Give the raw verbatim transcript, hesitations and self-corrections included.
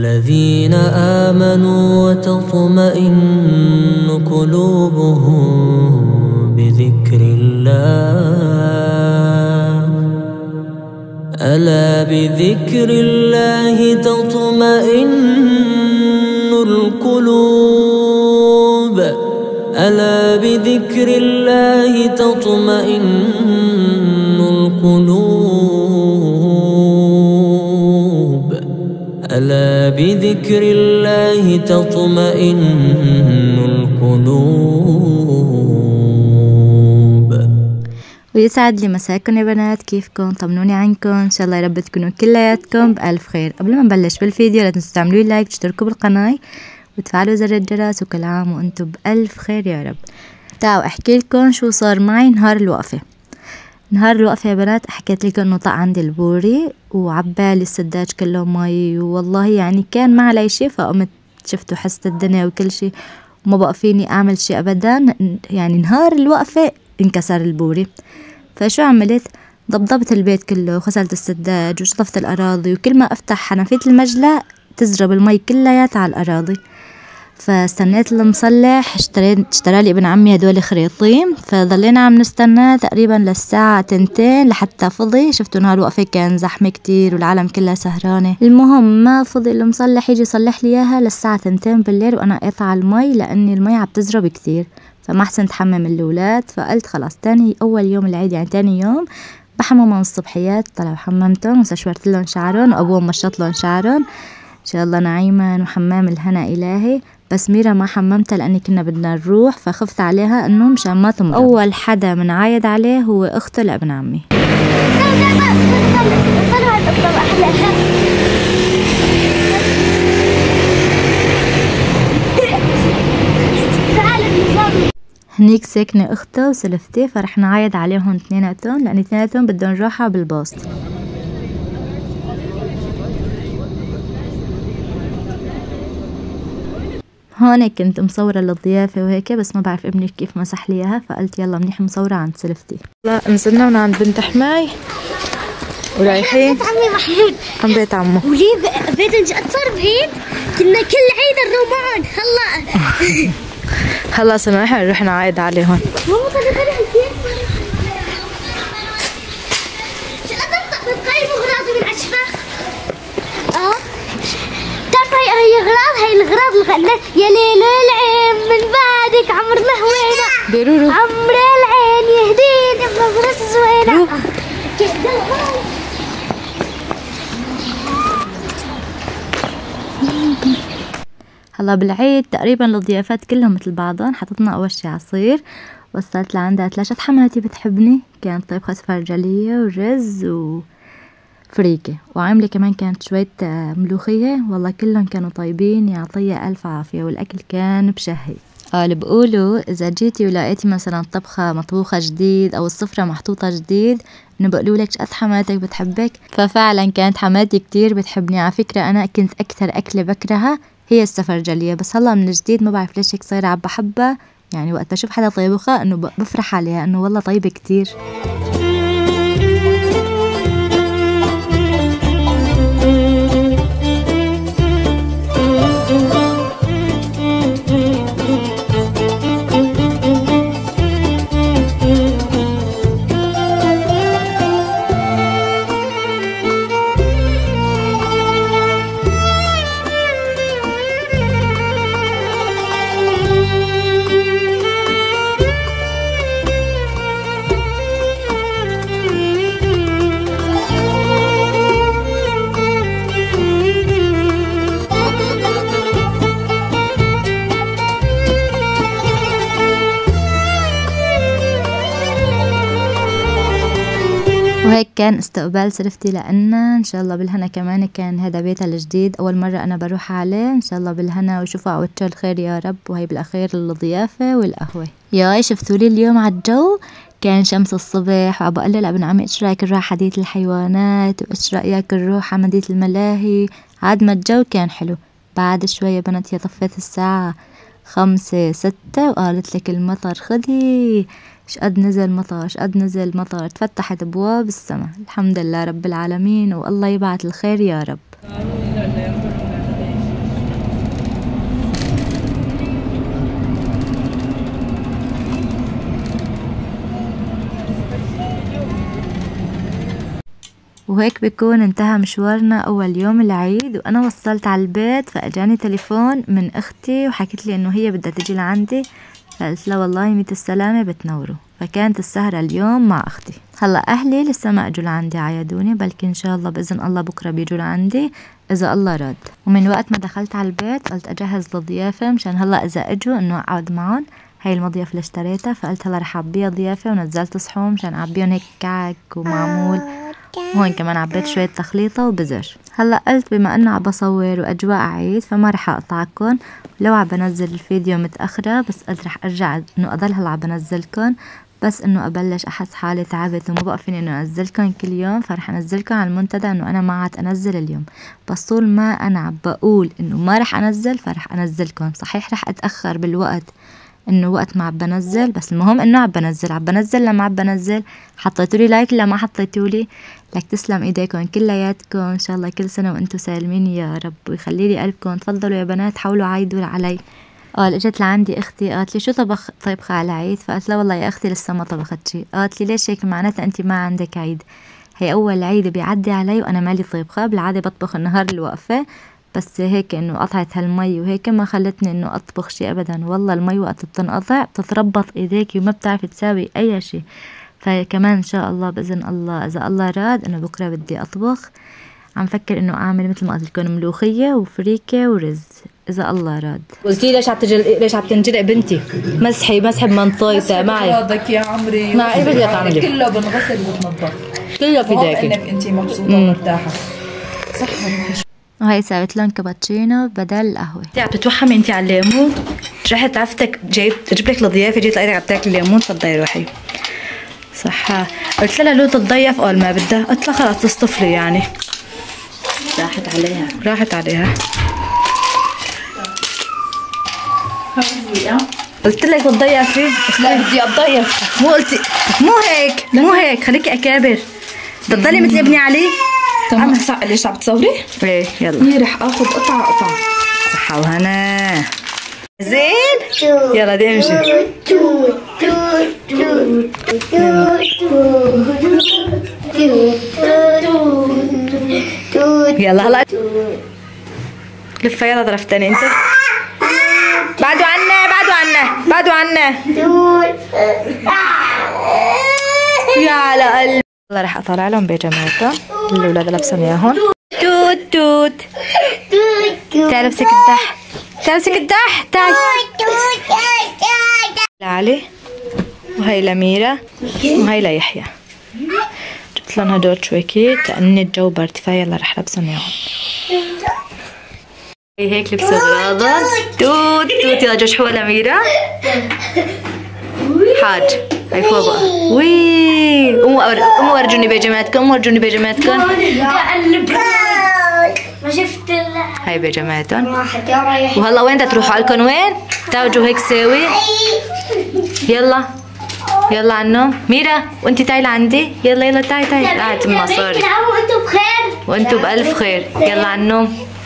الذين آمنوا وتطمئن قلوبهم بذكر الله ألا بذكر الله تطمئن القلوب ألا بذكر الله تطمئن القلوب ألا بذكر الله تطمئن القلوب. ويسعد لي مساكم يا بنات، كيفكم؟ طمنوني عنكم، ان شاء الله يا رب تكونوا كلياتكم بألف خير. قبل ما نبلش بالفيديو لا تنسوا تعملوا لي لايك، تشتركوا بالقناة وتفعلوا زر الجرس، وكل عام وانتم بألف خير يا رب. تعالوا احكي لكم شو صار معي نهار الوقفة. نهار الوقفة يا بنات حكيت لكم انه طق عندي البوري وعبالي السداج كله مي، والله يعني كان ما علي شي، فقمت شفتوا حست الدنيا وكل شي وما بقى فيني اعمل شي ابدا. يعني نهار الوقفة انكسر البوري، فشو عملت؟ ضبضبت البيت كله وغسلت السداج وشطفت الأراضي، وكل ما أفتح حنفية المجلى تزرب المي كلياتها على الأراضي. فاستنيت المصلح، اشتريت اشترى لي ابن عمي هدول خريطين، فضلينا عم نستنى تقريبا للساعة تنتين لحتى فضي. شفتوا نهار وقفة كان زحمة كتير والعالم كلها سهرانة. المهم ما فضي المصلح يجي يصلح لي اياها للساعة تنتين بالليل وانا قاطعة المي، لاني المي عم تزرب كتير، فما احسن تحمم الأولاد. فقلت خلاص تاني أول يوم العيد يعني تاني يوم بحممهم الصبحيات. طلعوا حممتهم وسشورت لهم شعرهم وأبوهم مشط لهم شعرهم إن شاء الله نعيما وحمام الهنا إلهي. بس ميرا ما حممتها لأني كنا بدنا نروح، فخفت عليها إنه مشان ما تمرض. أول حدا من عايد عليه هو أخته لابن عمي. هنيك ساكنة أخته وسلفتي، فرح نعايد عليهم اثنيناتهم لأن اثنيناتهم بدهم روحة بالباص. هون كنت مصورة للضيافة وهيك، بس ما بعرف ابني كيف مسح لي اياها، فقلت يلا منيح مصورة عند سلفتي. لا نزلنا من عند بنت حماي ورايحين بيت عمي محمود عم بيت عمه. وليه بيت جد صار بعيد، كنا كل عيد الرومان. هلا خلص نروح نروح نعايد عليهم. ماما خلي بالك كيف شقدت بتقيم اغراضي من اشفاخ. اه بتعرف هي هي اغراض، هي الاغراض الغنات يا ليل العين من بعدك عمر الهوينه بيرورو عمر العين يهديني بنظرة زوينه. هلا بالعيد تقريبا الضيافات كلهم مثل بعضهم. حطتنا اول شي عصير، وصلت لعندها ثلاثة حماتي بتحبني، كانت طبخة سفرجلية ورز وفريكة، وعاملة كمان كانت شوية ملوخية. والله كلهم كانوا طيبين، يعطيها ألف عافية، والأكل كان بشهي. قال بقولوا إذا جيتي ولقيتي مثلا طبخة مطبوخة جديد أو السفرة محطوطة جديد إنه بقولوا لك قد حماتك بتحبك. ففعلا كانت حماتي كتير بتحبني. على فكرة أنا كنت أكثر أكلة بكرهها هي السفرجلية، بس هلا من جديد ما بعرف ليش هيك صايرة عم بحبها. يعني وقت بشوف حدا طيبخها إنه بفرح عليها إنه والله طيبة كتير. وهيك كان استقبال سلفتي لأنا إن شاء الله بالهنا. كمان كان هذا بيتها الجديد، أول مرة أنا بروح عليه. إن شاء الله بالهنا وشوفوا عوجه الخير يا رب. وهي بالأخير الضيافة والقهوة. ياي شفتوا لي اليوم على الجو كان شمس الصبح، وعم لي لابن عمي ايش رايك نروح حديقة الحيوانات، وايش رايك نروح على مدينة الملاهي. عاد ما الجو كان حلو. بعد شوية بنت هي طفيت الساعة خمسة ستة وقالت لك المطر خدي. شقد نزل مطر شقد نزل مطر تفتحت ابواب السماء. الحمد لله رب العالمين، والله يبعث الخير يا رب. وهيك بيكون انتهى مشوارنا أول يوم العيد. وأنا وصلت على البيت فأجاني تليفون من أختي وحكت لي إنه هي بدها تجي لعندي، فقلت لها والله ميت السلامة بتنوروا. فكانت السهرة اليوم مع أختي. هلا أهلي لسه ما أجوا لعندي عيدوني، بلكي إن شاء الله بإذن الله بكرة بيجوا لعندي إذا الله راد. ومن وقت ما دخلت على البيت قلت أجهز للضيافة مشان هلا إذا أجوا إنه أقعد معهم. هاي المضيافة اللي اشتريتها فقلت هلا رح أعبيها ضيافة، ونزلت صحون مشان أعبيهم هيك كعك ومعمول. هون كمان عبيت شوية تخليطة وبزر. هلا قلت بما انه عم بصور واجواء عيد فما رح اقطعكم، لو عم بنزل الفيديو متاخره، بس قلت رح ارجع انه اضل هلا عم بنزلكم، بس انه ابلش احس حالي تعبت وما بقى فيني انه انزلكم كل يوم، فرح انزلكم على المنتدى انه انا ما عاد انزل اليوم. بس طول ما انا عم بقول انه ما رح انزل فرح انزلكم. صحيح رح اتاخر بالوقت انه وقت ما عم بنزل، بس المهم انه عم بنزل عم بنزل لما عم بنزل. حطيتوا لي لايك ولا ما حطيتوا لي؟ لك تسلم ايديكم كلياتكم، ان شاء الله كل سنه وانتم سالمين يا رب ويخلي لي قلبكم. تفضلوا يا بنات حاولوا عيدوا علي. قال اجت لعندي اختي قالت لي شو طبخ طيبخه على العيد؟ فقلت لها والله يا اختي لسه ما طبخت شيء. قالت لي ليش هيك معناتها انت ما عندك عيد؟ هي اول عيد بيعدي علي وانا مالي طيبخه، بالعاده بطبخ النهار الوقفه، بس هيك انه قطعت هالمي وهيك ما خلتني انه اطبخ شيء ابدا. والله المي وقت بتنقطع بتتربط ايديكي وما بتعرفي تساوي اي شيء. فكمان ان شاء الله باذن الله اذا الله راد انه بكره بدي اطبخ. عم فكر انه اعمل مثل ما قلت لكم ملوخيه وفريكه ورز اذا الله راد. قلتي ليش عم تجل... ليش عم تنجلق بنتي؟ مسحي مسحي بمنطيته معي. هذاك يا عمري معي ايه بدك تعملي؟ كله بنغسل وبتنظف كله في ايديكي انك انت مبسوطه ومرتاحه. صح. وهي سويت لهم كابتشينو بدل القهوه. انت عم تتوحمي انت على الليمون؟ رحت عفتك جايب جبت لك الضيافه جيت لقيتك عم تاكلي الليمون. تفضلي روحي. صح. قلت لها لو تتضيف قال ما بدها، قلت لها خلص تصطفلي يعني. راحت عليها راحت عليها. قلت لك تتضيفي؟ لا بدي اتضيف. مو قلتي مو هيك مو هيك خليكي اكابر. بتضلي مثل ابني علي. تمام. صح. ليش عم تصوري؟ ايه يلا. هي رح اخذ قطعه قطعه. صحة وهنا. زين؟ يلا دي امشي. يلا هلا لفة. يلا ضرفتني انت. بعدوا عنا بعدوا عنا بعدوا عنا يا على قلبي. والله رح اطلع لهم بيجاماتهم الاولاد لابسين اياهم. توت توت تعال امسك الدح. تعال امسك الدح. تعال لعلي وهي لميرة وهي ليحيى. جبت لهم هدول شوي كيت لأن الجو برد فيلا رح لابسهم اياهم. هي هيك لبسوا اغراضهم. توت توت يلا جشحوا لميرة. حاج هاي فوق بقى. وي قوموا قوموا ورجوني بيجاماتكم. قوموا ورجوني بيجاماتكم. ما شفت هاي بيجاماتهم. وهلا وين بدها تروحوا؟ عليكم وين؟ تعالوا هيك ساوي. يلا يلا على النوم. ميرا وانتي تعي لعندي. يلا يلا تعي تعي. قاعد المصاري. وانتم بخير وانتم بألف خير. يلا على النوم.